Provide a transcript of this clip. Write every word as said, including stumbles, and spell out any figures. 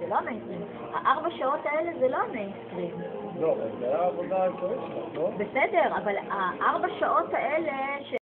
זה לא המיינסטרים. הארבע שעות האלה זה לא המיינסטרים. לא, זה היה העבודה העיקרית שלך, לא? בסדר, אבל הארבע שעות האלה